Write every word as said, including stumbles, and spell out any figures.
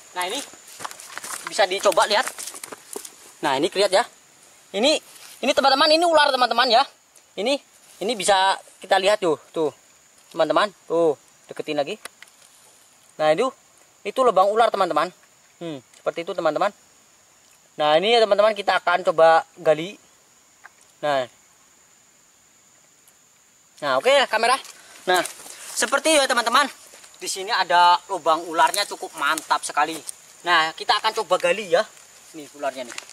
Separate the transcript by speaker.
Speaker 1: Nah ini bisa dicoba lihat. Nah ini lihat ya. Ini ini teman-teman, ini ular teman-teman ya. Ini ini bisa kita lihat tuh, tuh teman-teman, tuh deketin lagi. Nah itu itu lubang ular teman-teman. Hmm, seperti itu teman-teman. Nah ini ya teman-teman, kita akan coba gali. Nah, nah oke okay, kamera. Nah seperti ya teman-teman. Di sini ada lubang ularnya cukup mantap sekali. Nah kita akan coba gali ya. Nih ularnya nih.